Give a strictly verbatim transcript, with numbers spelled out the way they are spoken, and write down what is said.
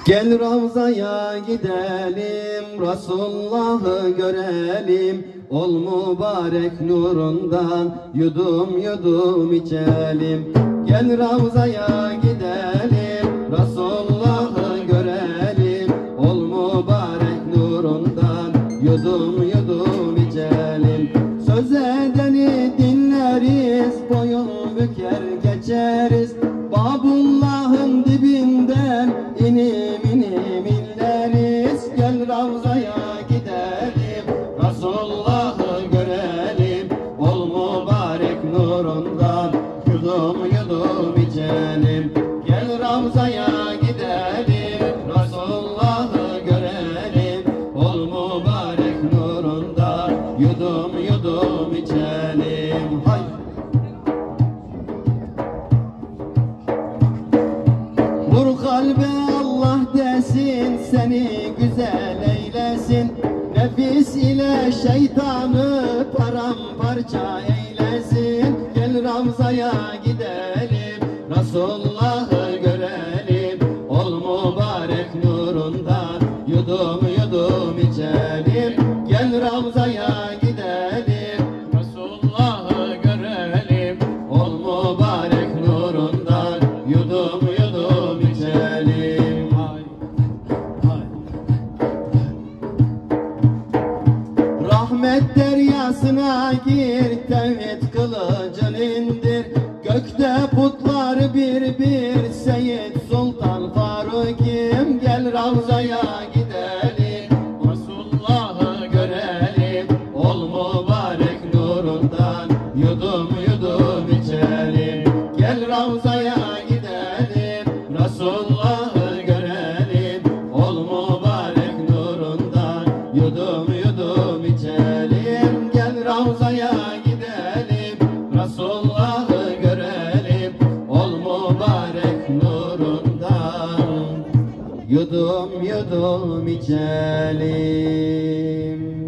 Gel Ravza'ya gidelim, Resulullah'ı görelim. Ol mübarek nurundan yudum yudum içelim. Gel Ravza'ya gidelim, Resulullah'ı görelim. Ol mübarek nurundan yudum yudum içelim. Söz edeni dinleriz, boyun büker geçeriz. Babullah'ın dibinden inim inim inleriz. Gel Ravza'ya gidelim, Resulullah'ı görelim. Ol mübarek nurundan yudum yudum içelim. Gel Ravza'ya gidelim, Resulullah'ı görelim. Ol mübarek nurundan yudum yudum içelim. Hay! Vur kalbe Allah desin, seni güzel eylesin. Nefis ile şeytanı paramparça eylesin. Gel Ravza'ya gidelim, Resulullah'ı görelim. Ol mübarek nurundan yudum yudum içelim. Gel Ravza'ya gidelim, Resulullah'ı görelim. Ol mübarek nurundan yudum yudum içelim. Hay, hay. Rahmet deryasına gir, tevhid kılıcını indir. Gökte putlar bir bir, Seyyid Sultan Faruk'im. Gel Ravza'ya gidelim, Resulullah'ı görelim. Ol mübarek nurundan yudum yudum içelim. Gel Ravza'ya gidelim, Resulullah'ı görelim. Ol mübarek nurundan yudum yudum içelim. Gel Ravza'ya gidelim, Resulullah'ı görelim. Ol mübarek nurundan yudum yudum içelim.